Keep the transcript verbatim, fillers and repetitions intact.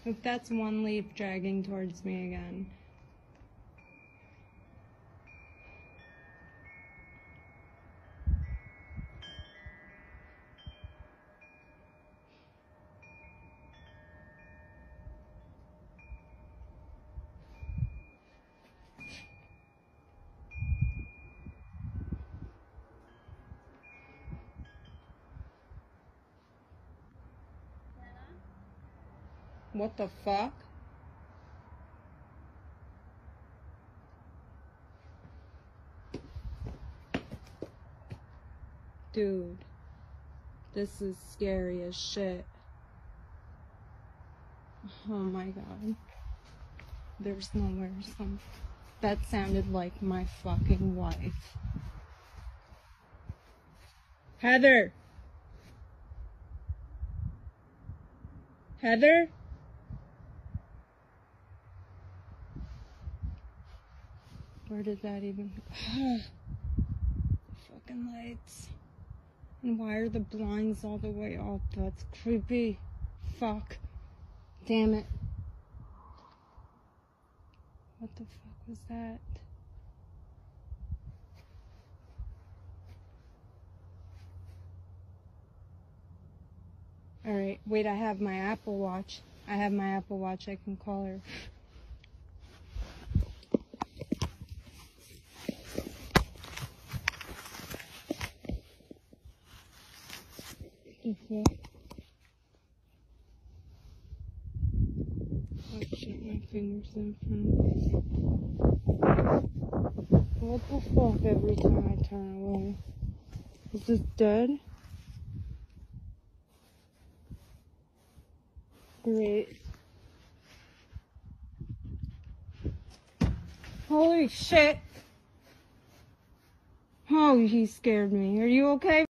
If that's one leaf dragging towards me again. What the fuck? Dude, this is scary as shit. Oh my god. There's nowhere some... That sounded like my fucking wife. Heather! Heather? Where did that even go? Fucking lights. And why are the blinds all the way up? That's creepy. Fuck. Damn it. What the fuck was that? Alright, wait, I have my Apple Watch. I have my Apple Watch, I can call her. Okay. Oh shit, my fingers in front. What the fuck every time I turn away? Is this dead? Great. Holy shit! Oh, he scared me. Are you okay?